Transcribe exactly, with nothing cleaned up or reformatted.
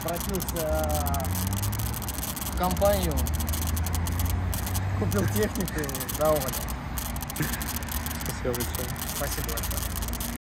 обратился в компанию, купил технику за Оля. Спасибо большое. Спасибо большое.